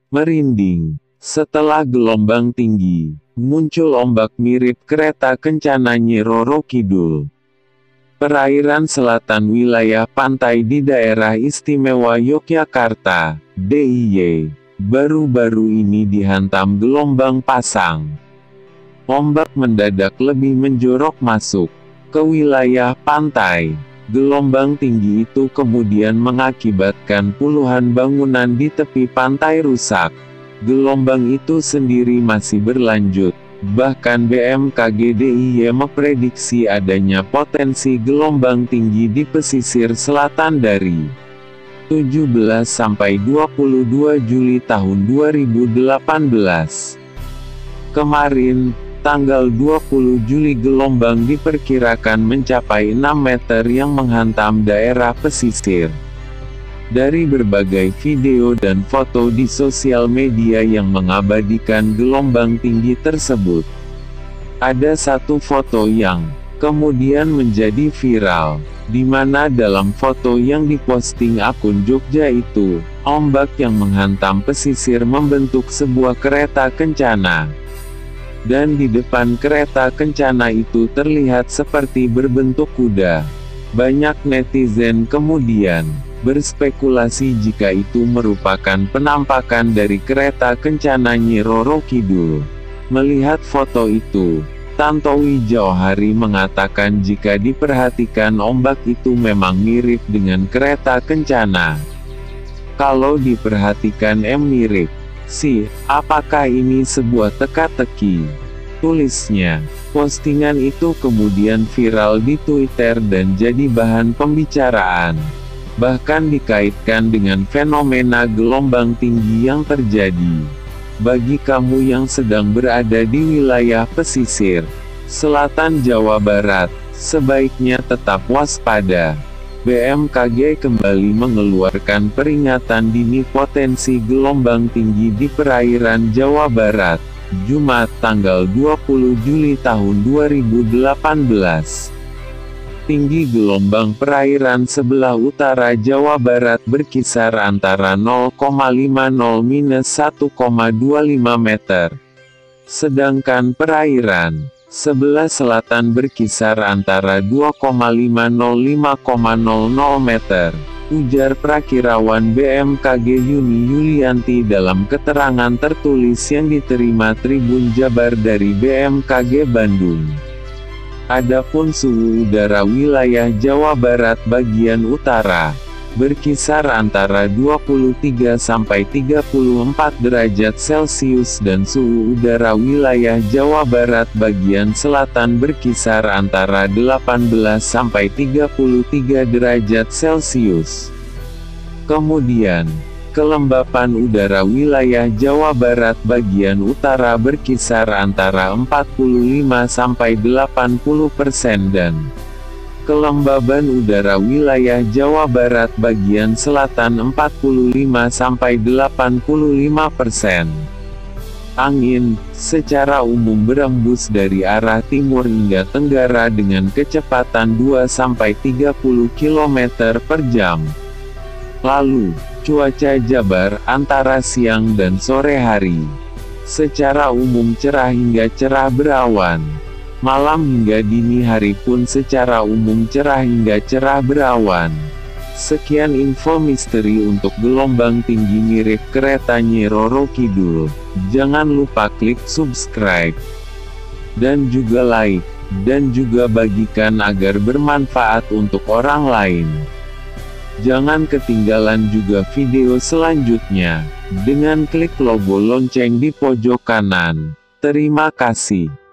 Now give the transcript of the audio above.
Merinding. Setelah gelombang tinggi, muncul ombak mirip kereta kencana Nyi Roro Kidul. Perairan selatan wilayah pantai di Daerah Istimewa Yogyakarta, DIY, baru-baru ini dihantam gelombang pasang. Ombak mendadak lebih menjorok masuk ke wilayah pantai. Gelombang tinggi itu kemudian mengakibatkan puluhan bangunan di tepi pantai rusak. Gelombang itu sendiri masih berlanjut. Bahkan BMKG DIY memprediksi adanya potensi gelombang tinggi di pesisir selatan dari 17 sampai 22 Juli tahun 2018. Kemarin, tanggal 20 Juli gelombang diperkirakan mencapai 6 meter yang menghantam daerah pesisir. Dari berbagai video dan foto di sosial media yang mengabadikan gelombang tinggi tersebut, ada satu foto yang kemudian menjadi viral, di mana dalam foto yang diposting akun Jogja itu, ombak yang menghantam pesisir membentuk sebuah kereta kencana. Dan di depan kereta kencana itu terlihat seperti berbentuk kuda. Banyak netizen kemudian berspekulasi jika itu merupakan penampakan dari kereta kencana Nyi Roro Kidul. Melihat foto itu, Tantowi Jauhari mengatakan jika diperhatikan ombak itu memang mirip dengan kereta kencana. Kalau diperhatikan mirip sih, apakah ini sebuah teka-teki? Tulisnya. Postingan itu kemudian viral di Twitter dan jadi bahan pembicaraan. Bahkan dikaitkan dengan fenomena gelombang tinggi yang terjadi. Bagi kamu yang sedang berada di wilayah pesisir selatan Jawa Barat, sebaiknya tetap waspada. BMKG kembali mengeluarkan peringatan dini potensi gelombang tinggi di perairan Jawa Barat, Jumat tanggal 20 Juli tahun 2018. Tinggi gelombang perairan sebelah utara Jawa Barat berkisar antara 0,50–1,25 meter. Sedangkan perairan sebelah selatan berkisar antara 2,50–5,00 meter, ujar Prakirawan BMKG Yuni Yulianti dalam keterangan tertulis yang diterima Tribun Jabar dari BMKG Bandung. Adapun suhu udara wilayah Jawa Barat bagian utara berkisar antara 23 sampai 34 derajat Celcius dan suhu udara wilayah Jawa Barat bagian selatan berkisar antara 18 sampai 33 derajat Celcius. Kemudian, kelembapan udara wilayah Jawa Barat bagian utara berkisar antara 45 sampai 80% dan kelembaban udara wilayah Jawa Barat bagian selatan 45 sampai 85%. Angin, secara umum berembus dari arah timur hingga tenggara dengan kecepatan 2 sampai 30 km per jam. Lalu, cuaca Jabar antara siang dan sore hari. Secara umum cerah hingga cerah berawan. Malam hingga dini hari pun secara umum cerah hingga cerah berawan. Sekian info misteri untuk gelombang tinggi mirip kereta Nyi Roro Kidul. Jangan lupa klik subscribe dan juga like, dan juga bagikan agar bermanfaat untuk orang lain. Jangan ketinggalan juga video selanjutnya dengan klik logo lonceng di pojok kanan. Terima kasih.